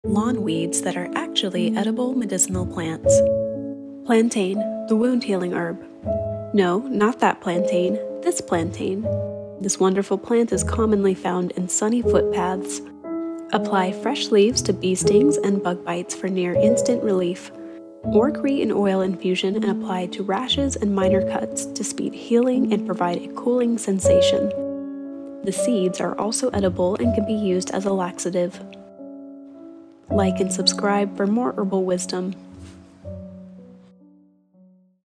lawn weeds that are actually edible medicinal plants. Plantain, the wound-healing herb. No, not that plantain, this plantain. This wonderful plant is commonly found in sunny footpaths. Apply fresh leaves to bee stings and bug bites for near instant relief. Or create an oil infusion and apply to rashes and minor cuts to speed healing and provide a cooling sensation. The seeds are also edible and can be used as a laxative. Like and subscribe for more herbal wisdom.